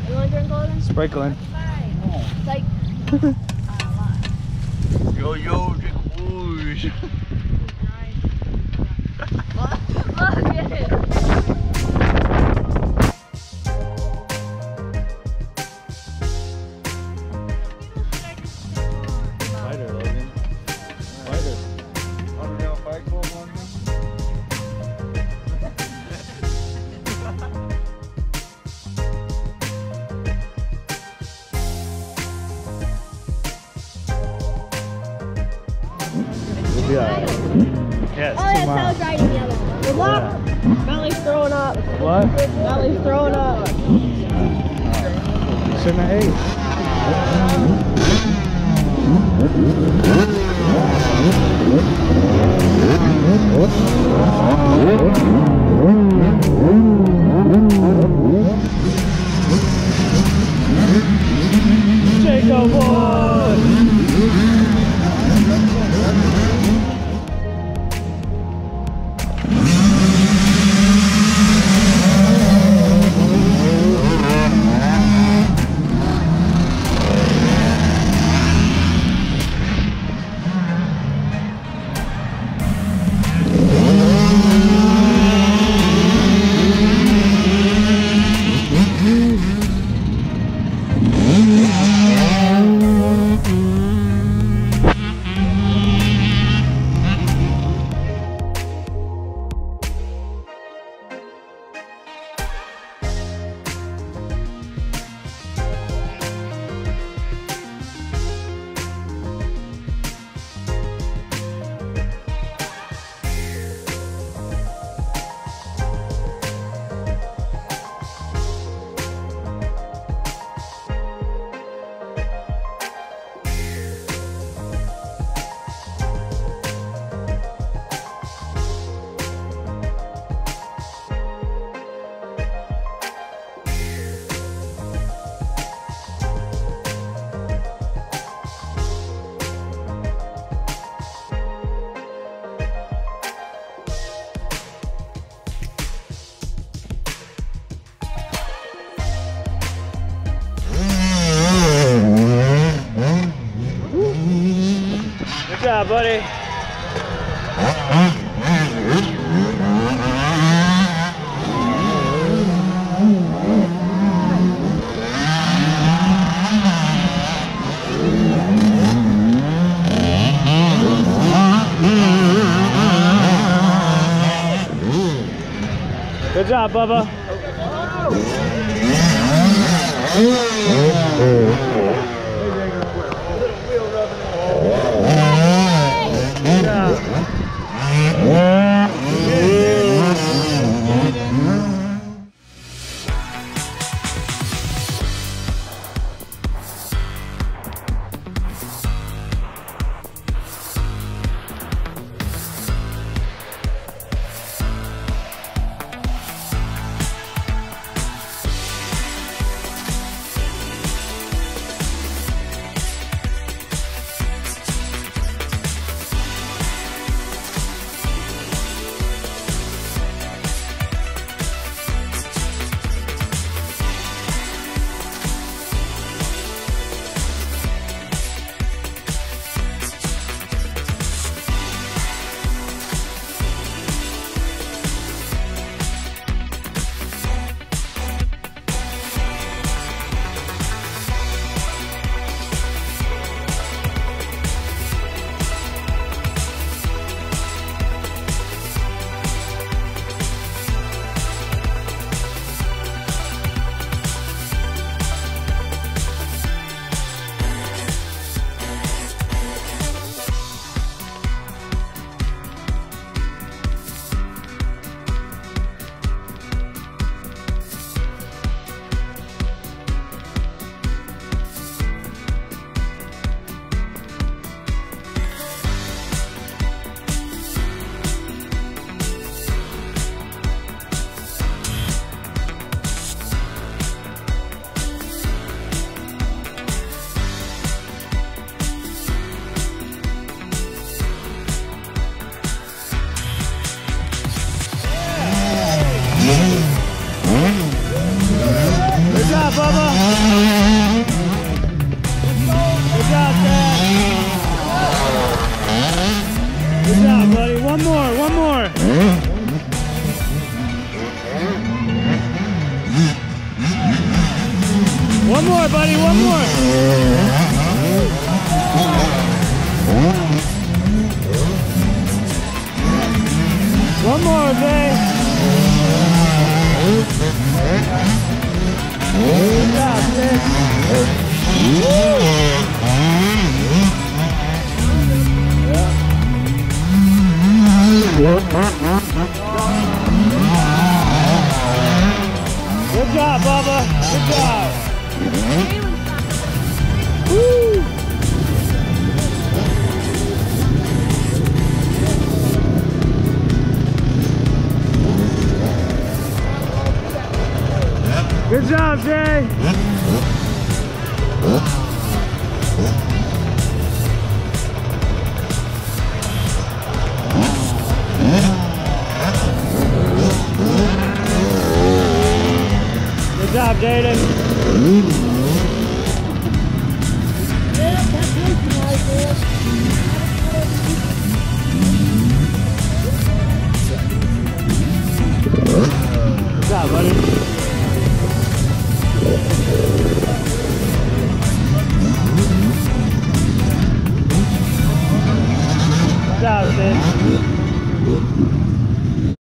You want to drink all of them? Sprinkling. It's like... Yo, drink a booze. Oh, get it. Fighter, Logan. Fighter. Fight Club on me? We'll be alright. Yes. Oh, yeah, Sal's riding the other one. Good luck. Bentlee's throwing up. What? Bentlee's throwing up. Shouldn't have ate. Jacob won! Good job, buddy. Good job, Bubba. job, Bubba. Good job, Dad. Good job, buddy. One more, one more. One more, buddy, one more. One more, Jay. Good job, Jay. Good job, Bubba. Good job. Woo. Good job, Jay. Good job, Jaden.